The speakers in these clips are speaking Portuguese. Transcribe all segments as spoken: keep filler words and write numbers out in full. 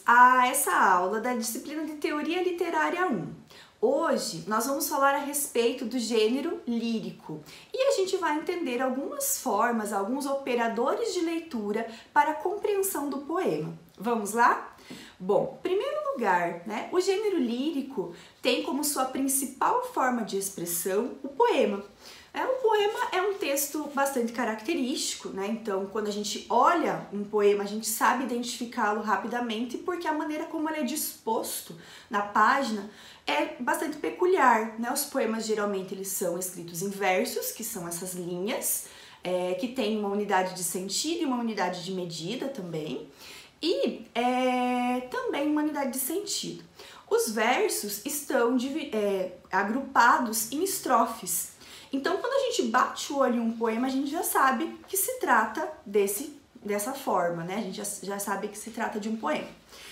a essa aula da disciplina de Teoria Literária um. Hoje nós vamos falar a respeito do gênero lírico e a gente vai entender algumas formas, alguns operadores de leitura para a compreensão do poema. Vamos lá? Bom, em primeiro lugar, né, o gênero lírico tem como sua principal forma de expressão o poema. É, o poema é um texto bastante característico, né? Então, quando a gente olha um poema, a gente sabe identificá-lo rapidamente porque a maneira como ele é disposto na página é bastante peculiar, né? Os poemas geralmente eles são escritos em versos, que são essas linhas, é, que tem uma unidade de sentido e uma unidade de medida também, e é, também uma unidade de sentido. Os versos estão é, agrupados em estrofes. Então, quando a gente bate o olho em um poema, a gente já sabe que se trata desse, dessa forma, né? A gente já, já sabe que se trata de um poema.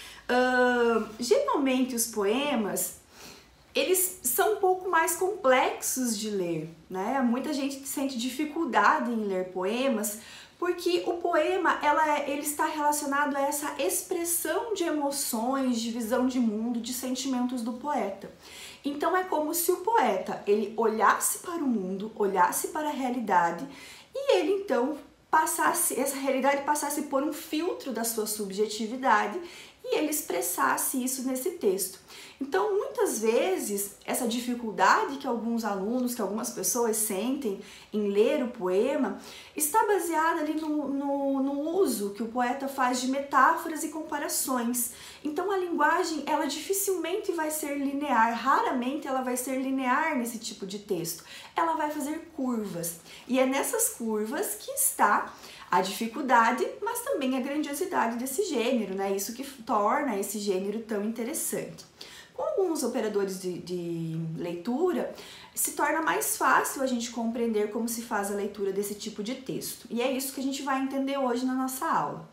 Uh, geralmente, os poemas, eles são um pouco mais complexos de ler, né? Muita gente sente dificuldade em ler poemas, porque o poema ela, ele está relacionado a essa expressão de emoções, de visão de mundo, de sentimentos do poeta. Então é como se o poeta ele olhasse para o mundo, olhasse para a realidade e ele então passasse, essa realidade passasse por um filtro da sua subjetividade e ele expressasse isso nesse texto. Então, muitas vezes, essa dificuldade que alguns alunos, que algumas pessoas sentem em ler o poema, está baseada ali no, no, no uso que o poeta faz de metáforas e comparações. Então, a linguagem, ela dificilmente vai ser linear, raramente ela vai ser linear nesse tipo de texto. Ela vai fazer curvas, e é nessas curvas que está a dificuldade, mas também a grandiosidade desse gênero, né? Isso que torna esse gênero tão interessante. Com alguns operadores de, de leitura, se torna mais fácil a gente compreender como se faz a leitura desse tipo de texto. E é isso que a gente vai entender hoje na nossa aula.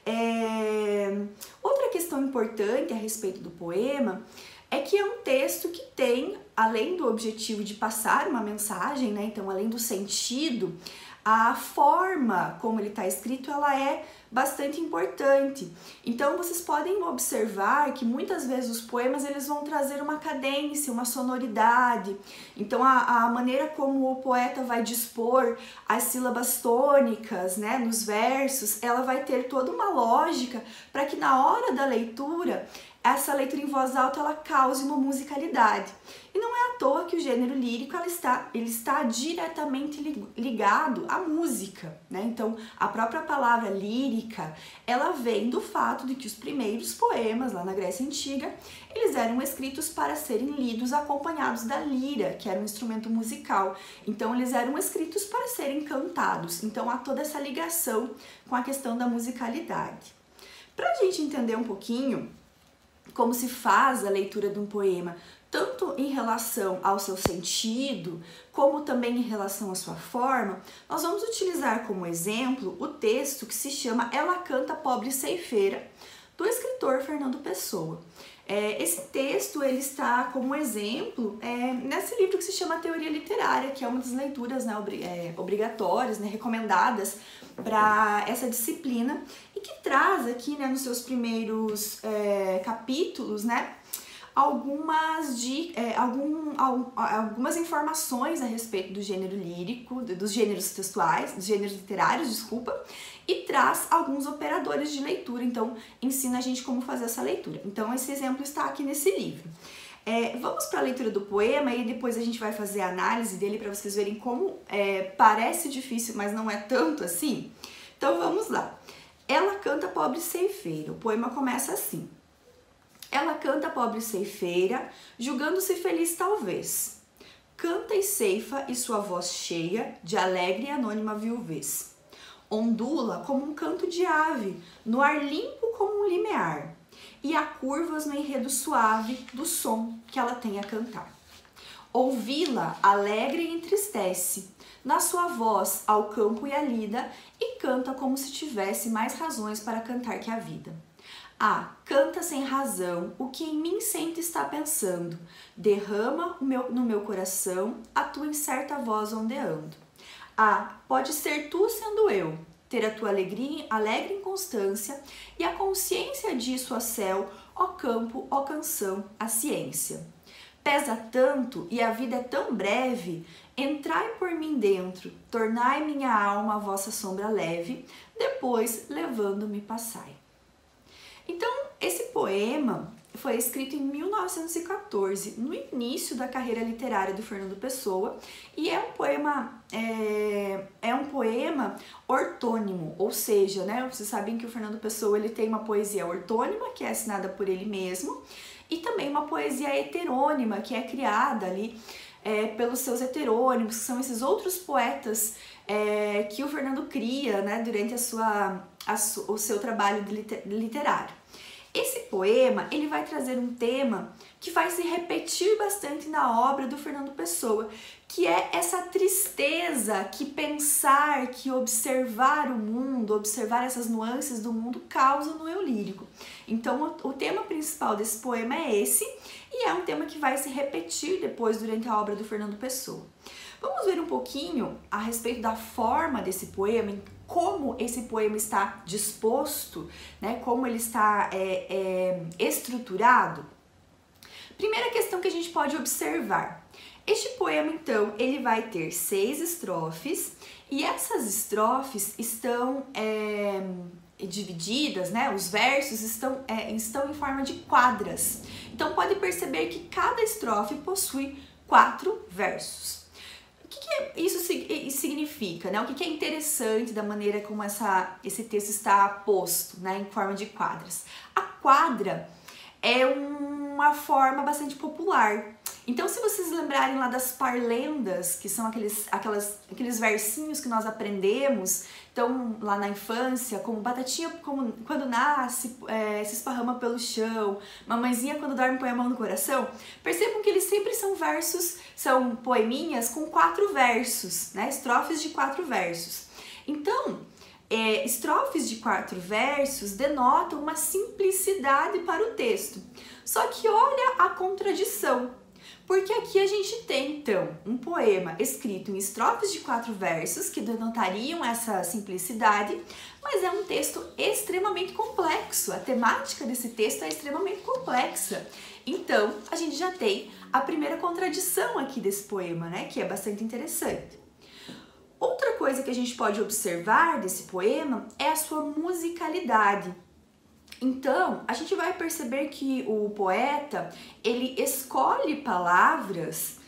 É... Outra questão importante a respeito do poema é que é um texto que tem, além do objetivo de passar uma mensagem, né? Então, além do sentido, a forma como ele está escrito, ela é bastante importante. Então, vocês podem observar que muitas vezes os poemas eles vão trazer uma cadência, uma sonoridade. Então, a, a maneira como o poeta vai dispor as sílabas tônicas, né, nos versos, ela vai ter toda uma lógica para que na hora da leitura, essa leitura em voz alta ela cause uma musicalidade. E não é à toa que o gênero lírico ela está, ele está diretamente ligado à música, né? Então, a própria palavra lírica, ela vem do fato de que os primeiros poemas lá na Grécia Antiga, eles eram escritos para serem lidos acompanhados da lira, que era um instrumento musical. Então, eles eram escritos para serem cantados. Então, há toda essa ligação com a questão da musicalidade. Para a gente entender um pouquinho como se faz a leitura de um poema, tanto em relação ao seu sentido, como também em relação à sua forma, nós vamos utilizar como exemplo o texto que se chama Ela Canta, Pobre Ceifeira, do escritor Fernando Pessoa. É, esse texto ele está como exemplo é, nesse livro que se chama Teoria Literária, que é uma das leituras, né, obri é, obrigatórias, né, recomendadas para essa disciplina e que traz aqui, né, nos seus primeiros é, capítulos, né, algumas, de, é, algum, algumas informações a respeito do gênero lírico, dos gêneros textuais, dos gêneros literários, desculpa, e traz alguns operadores de leitura, então ensina a gente como fazer essa leitura. Então esse exemplo está aqui nesse livro. É, vamos para a leitura do poema e depois a gente vai fazer a análise dele para vocês verem como é, parece difícil, mas não é tanto assim. Então vamos lá. Ela canta, pobre ceifeira. O poema começa assim. Ela canta, pobre ceifeira, julgando-se feliz talvez. Canta e ceifa e sua voz cheia de alegre e anônima viuvez. Ondula como um canto de ave, no ar limpo como um limiar, e há curvas no enredo suave do som que ela tem a cantar. Ouvi-la alegre e entristece, na sua voz ao campo e à lida, e canta como se tivesse mais razões para cantar que a vida. Ah, canta sem razão o que em mim sente está pensando, derrama o meu, no meu coração a tua incerta voz ondeando. Ah, pode ser tu sendo eu, ter a tua alegria, alegre inconstância, e a consciência disso a céu, ó campo, ó canção, a ciência. Pesa tanto e a vida é tão breve, entrai por mim dentro, tornai minha alma a vossa sombra leve, depois levando-me passai. Então, esse poema foi escrito em mil novecentos e quatorze, no início da carreira literária do Fernando Pessoa, e é um poema é, é um poema ortônimo, ou seja, né, vocês sabem que o Fernando Pessoa ele tem uma poesia ortônima, que é assinada por ele mesmo, e também uma poesia heterônima, que é criada ali é, pelos seus heterônimos, que são esses outros poetas é, que o Fernando cria, né, durante a sua, a su, o seu trabalho literário. Esse poema, ele vai trazer um tema que vai se repetir bastante na obra do Fernando Pessoa, que é essa tristeza que pensar, que observar o mundo, observar essas nuances do mundo causa no eu lírico. Então, o, o tema principal desse poema é esse, e é um tema que vai se repetir depois durante a obra do Fernando Pessoa. Vamos ver um pouquinho a respeito da forma desse poema, como esse poema está disposto, né? Como ele está é, é, estruturado. Primeira questão que a gente pode observar. Este poema, então, ele vai ter seis estrofes, e essas estrofes estão é, divididas, né? Os versos estão, é, estão em forma de quadras. Então, pode perceber que cada estrofe possui quatro versos. O que, que isso significa, né? O que, que é interessante da maneira como essa, esse texto está posto, né, em forma de quadras? A quadra é uma forma bastante popular. Então, se vocês lembrarem lá das parlendas, que são aqueles, aquelas, aqueles versinhos que nós aprendemos, então, lá na infância, como batatinha como, quando nasce, é, se esparrama pelo chão, mamãezinha quando dorme põe a mão no coração, percebam que eles sempre são versos, são poeminhas com quatro versos, né? Estrofes de quatro versos. Então, é, estrofes de quatro versos denotam uma simplicidade para o texto. Só que olha a contradição. Porque aqui a gente tem, então, um poema escrito em estrofes de quatro versos, que denotariam essa simplicidade, mas é um texto extremamente complexo. A temática desse texto é extremamente complexa. Então, a gente já tem a primeira contradição aqui desse poema, né, que é bastante interessante. Outra coisa que a gente pode observar desse poema é a sua musicalidade. Então, a gente vai perceber que o poeta, ele escolhe palavras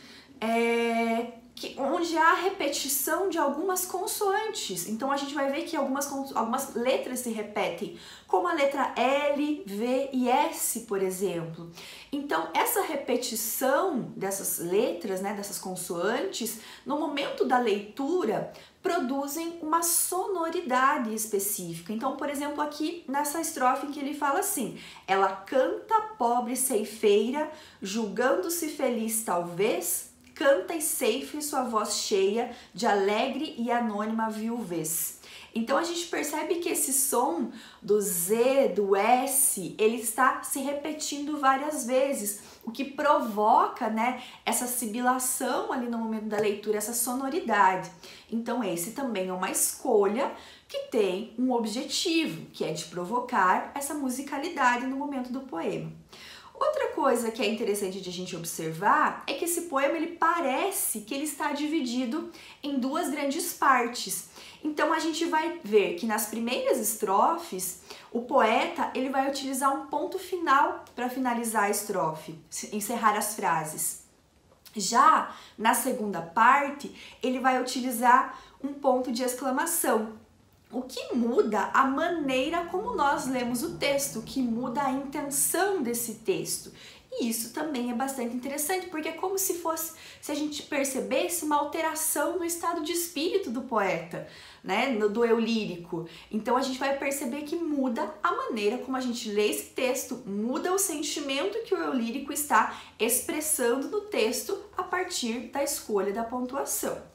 é, que, onde há repetição de algumas consoantes. Então, a gente vai ver que algumas, algumas letras se repetem, como a letra L, V e S, por exemplo. Então, essa repetição dessas letras, né, dessas consoantes, no momento da leitura, produzem uma sonoridade específica. Então, por exemplo, aqui nessa estrofe em que ele fala assim: ela canta, pobre ceifeira, julgando-se feliz talvez, canta e ceife sua voz cheia de alegre e anônima viuvez. Então a gente percebe que esse som do Z, do S, ele está se repetindo várias vezes, o que provoca, né, essa sibilação ali no momento da leitura, essa sonoridade. Então esse também é uma escolha que tem um objetivo, que é de provocar essa musicalidade no momento do poema. Outra coisa que é interessante de a gente observar é que esse poema ele parece que ele está dividido em duas grandes partes. Então a gente vai ver que nas primeiras estrofes o poeta ele vai utilizar um ponto final para finalizar a estrofe, encerrar as frases. Já na segunda parte ele vai utilizar um ponto de exclamação, o que muda a maneira como nós lemos o texto, o que muda a intenção desse texto. E isso também é bastante interessante, porque é como se fosse, se a gente percebesse uma alteração no estado de espírito do poeta, né, no, do eu lírico. Então a gente vai perceber que muda a maneira como a gente lê esse texto, muda o sentimento que o eu lírico está expressando no texto a partir da escolha da pontuação.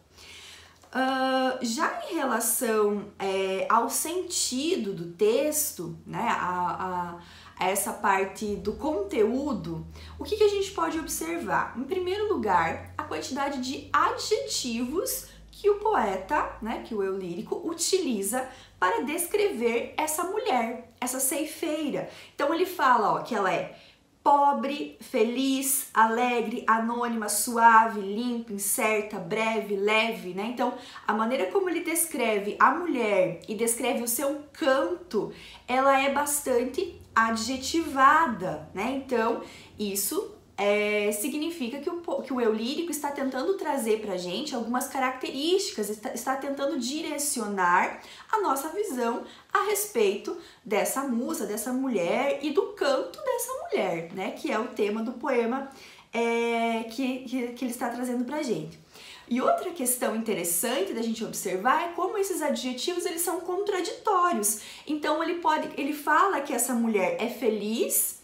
Uh, já em relação é, ao sentido do texto, né, a, a, a essa parte do conteúdo, o que, que a gente pode observar? Em primeiro lugar, a quantidade de adjetivos que o poeta, né, que o eu lírico utiliza para descrever essa mulher, essa ceifeira. Então ele fala, ó, que ela é pobre, feliz, alegre, anônima, suave, limpa, incerta, breve, leve, né? Então, a maneira como ele descreve a mulher e descreve o seu canto, ela é bastante adjetivada, né? Então, isso é, significa que o, que o eu lírico está tentando trazer pra gente algumas características, está, está tentando direcionar a nossa visão a respeito dessa musa, dessa mulher e do canto dessa mulher, né? Que é o tema do poema é, que, que, que ele está trazendo pra gente. E outra questão interessante da gente observar é como esses adjetivos eles são contraditórios. Então ele pode, ele fala que essa mulher é feliz,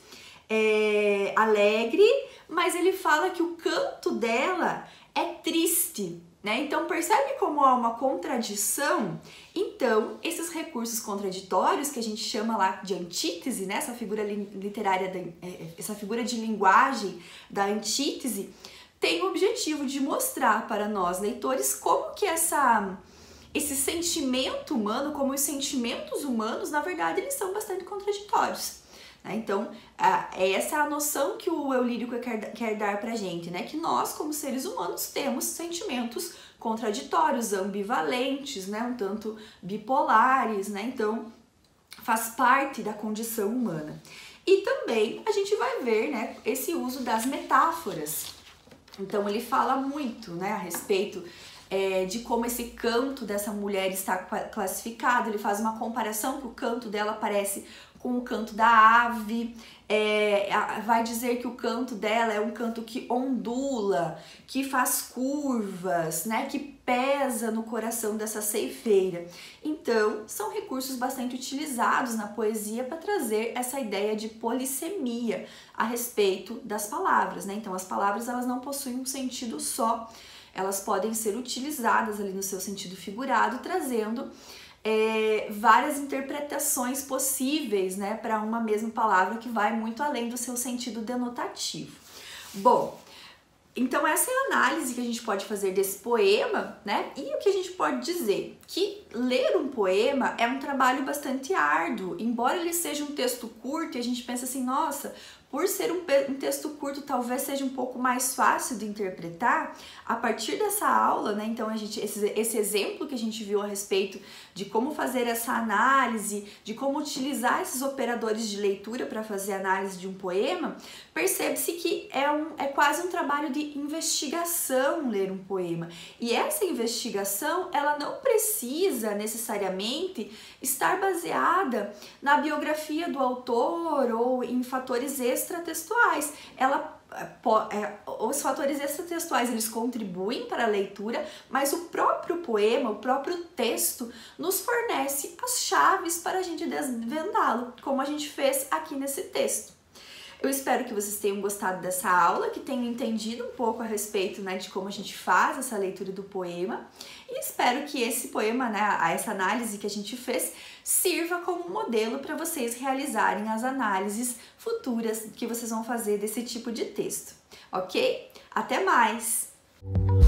é alegre, mas ele fala que o canto dela é triste, né? Então percebe como há uma contradição? Então esses recursos contraditórios que a gente chama lá de antítese, né? Essa figura literária, da, essa figura de linguagem da antítese tem o objetivo de mostrar para nós leitores como que essa esse sentimento humano, como os sentimentos humanos, na verdade, eles são bastante contraditórios. Então, essa é a noção que o eu lírico quer, quer dar pra gente, né? Que nós, como seres humanos, temos sentimentos contraditórios, ambivalentes, né? Um tanto bipolares, né? Então, faz parte da condição humana. E também a gente vai ver, né, esse uso das metáforas. Então, ele fala muito, né, a respeito é, de como esse canto dessa mulher está classificado. Ele faz uma comparação que o canto dela parece com o canto da ave, é, vai dizer que o canto dela é um canto que ondula, que faz curvas, né, que pesa no coração dessa ceifeira. Então, são recursos bastante utilizados na poesia para trazer essa ideia de polissemia a respeito das palavras, né? Então, as palavras elas não possuem um sentido só, elas podem ser utilizadas ali no seu sentido figurado, trazendo É, várias interpretações possíveis, né, para uma mesma palavra que vai muito além do seu sentido denotativo. Bom, então essa é a análise que a gente pode fazer desse poema, né? E o que a gente pode dizer? Que ler um poema é um trabalho bastante árduo, embora ele seja um texto curto e a gente pensa assim, nossa, por ser um, um texto curto talvez seja um pouco mais fácil de interpretar. A partir dessa aula, né, então a gente, esse, esse exemplo que a gente viu a respeito de como fazer essa análise, de como utilizar esses operadores de leitura para fazer análise de um poema, percebe-se que é, um, é quase um trabalho de investigação ler um poema. E essa investigação, ela não precisa necessariamente estar baseada na biografia do autor ou em fatores extratextuais. Ela os fatores extratextuais eles contribuem para a leitura, mas o próprio poema, o próprio texto nos fornece as chaves para a gente desvendá-lo, como a gente fez aqui nesse texto. Eu espero que vocês tenham gostado dessa aula, que tenham entendido um pouco a respeito, né, de como a gente faz essa leitura do poema, e espero que esse poema, né, essa análise que a gente fez, sirva como modelo para vocês realizarem as análises futuras que vocês vão fazer desse tipo de texto, ok? Até mais!